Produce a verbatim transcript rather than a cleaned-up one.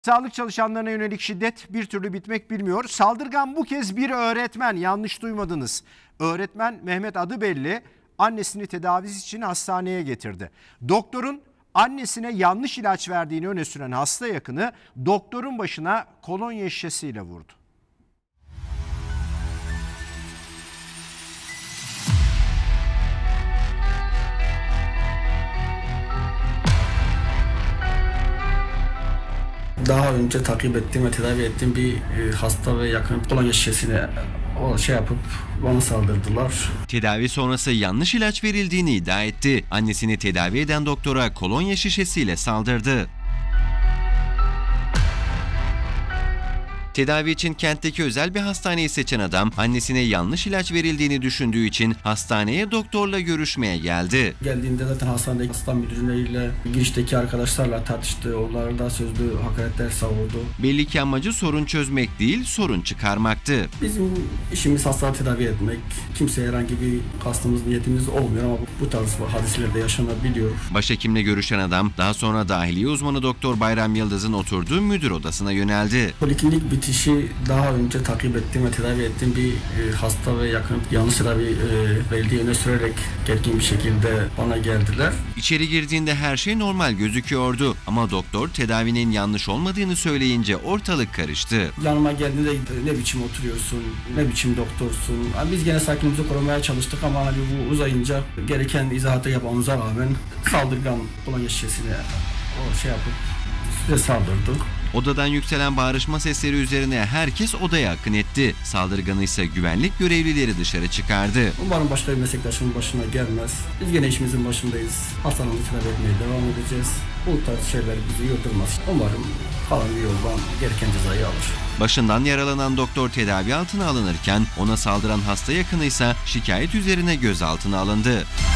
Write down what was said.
Sağlık çalışanlarına yönelik şiddet bir türlü bitmek bilmiyor. Saldırgan bu kez bir öğretmen, yanlış duymadınız. Öğretmen Mehmet adı belli, annesini tedavisi için hastaneye getirdi. Doktorun annesine yanlış ilaç verdiğini öne süren hasta yakını doktorun başına kolonya şişesiyle vurdu. Daha önce takip ettiğim ve tedavi ettiğim bir hasta ve yakın kolonya şişesine o şey yapıp bana saldırdılar. Tedavi sonrası yanlış ilaç verildiğini iddia etti. Annesini tedavi eden doktora kolonya şişesiyle saldırdı. Tedavi için kentteki özel bir hastaneyi seçen adam, annesine yanlış ilaç verildiğini düşündüğü için hastaneye doktorla görüşmeye geldi. Geldiğinde zaten hastanedeki hasta müdürleriyle, girişteki arkadaşlarla tartıştı. Onlara da sözlü hakaretler savurdu. Belli ki amacı sorun çözmek değil, sorun çıkarmaktı. Bizim işimiz hastaları tedavi etmek. Kimseye herhangi bir kastımız, niyetimiz olmuyor ama bu tarz hadiselerde yaşanabiliyor. Başhekimle görüşen adam daha sonra dahiliye uzmanı Doktor Bayram Yıldız'ın oturduğu müdür odasına yöneldi. Poliklinik bitişi daha önce takip ettiğim ve tedavi ettiğim bir e, hasta ve yakın yanlış tedavi e, verildiği öne sürerek gergin bir şekilde bana geldiler. İçeri girdiğinde her şey normal gözüküyordu ama doktor tedavinin yanlış olmadığını söyleyince ortalık karıştı. Yanıma geldiğinde ne biçim oturuyorsun, ne biçim doktorsun. Yani biz gene sakinliğimizi korumaya çalıştık ama hani bu uzayınca gereken izahatı yapmamıza rağmen saldırgan kolonya şişesine o şey yapıp size saldırdı. Odadan yükselen bağırışma sesleri üzerine herkes odaya akın etti. Saldırganı ise güvenlik görevlileri dışarı çıkardı. Umarım başka bir meslektaşımın başına gelmez. Biz gene işimizin başındayız. Hastanımızı tedavi etmeye devam edeceğiz. Bu tarz şeyler bizi yıldırmaz. Umarım kalan bir yoldan gereken cezayı alır. Başından yaralanan doktor tedavi altına alınırken ona saldıran hasta yakını ise şikayet üzerine gözaltına alındı.